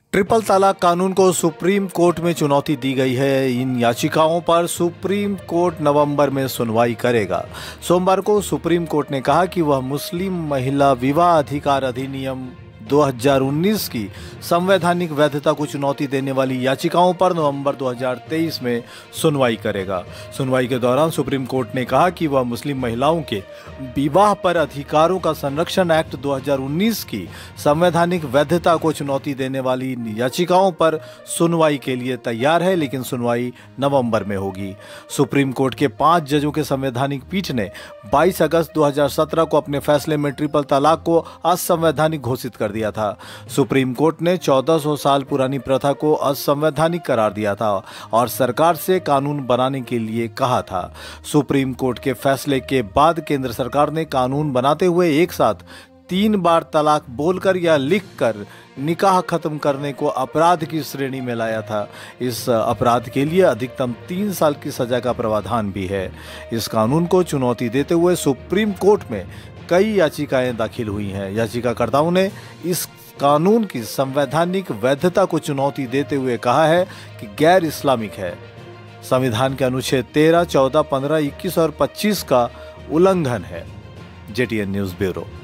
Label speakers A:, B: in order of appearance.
A: Triple तलाक कानून को सुप्रीम कोर्ट में चुनौती दी गई है। इन याचिकाओं पर सुप्रीम कोर्ट नवंबर में सुनवाई करेगा। सोमवार को सुप्रीम कोर्ट ने कहा कि वह मुस्लिम महिला विवाह अधिकार अधिनियम 2019 की संवैधानिक वैधता को चुनौती देने वाली याचिकाओं पर नवंबर 2023 में सुनवाई करेगा। सुनवाई के दौरान सुप्रीम कोर्ट ने कहा कि वह मुस्लिम महिलाओं के विवाह पर अधिकारों का संरक्षण एक्ट 2019 की संवैधानिक वैधता को चुनौती देने वाली याचिकाओं पर सुनवाई के लिए तैयार है, लेकिन सुनवाई नवंबर में होगी। सुप्रीम कोर्ट के 5 जजों के संवैधानिक पीठ ने 22 अगस्त 2017 को अपने फैसले में ट्रिपल तलाक को असंवैधानिक घोषित कर दिया था। सुप्रीम कोर्ट ने 1400 साल पुरानी प्रथा को असंवैधानिक करार दिया था और सरकार से कानून बनाने के लिए कहा था। सुप्रीम कोर्ट के फैसले के बाद केंद्र सरकार ने कानून बनाते हुए एक साथ 3 बार तलाक बोलकर या लिखकर निकाह खत्म करने को अपराध की श्रेणी में लाया था। इस अपराध के लिए अधिकतम 3 साल की सजा का प्रावधान भी है। इस कानून को चुनौती देते हुए सुप्रीम कोर्ट में कई याचिकाएं दाखिल हुई हैं। याचिकाकर्ताओं ने इस कानून की संवैधानिक वैधता को चुनौती देते हुए कहा है कि गैर इस्लामिक है, संविधान के अनुच्छेद 13, 14, 15, 21 और 25 का उल्लंघन है। JTN news bureau.